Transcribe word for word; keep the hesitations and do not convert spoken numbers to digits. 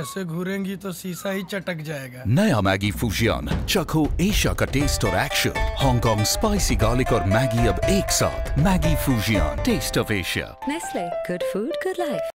ऐसे घूरेंगी तो शीशा ही चटक जाएगा। नया मैगी फूशियन, चखो एशिया का टेस्ट और एक्शन। हांगकांग स्पाइसी गार्लिक और मैगी अब एक साथ। Maggi fusion, taste of Asia. Nestle, good food, good life.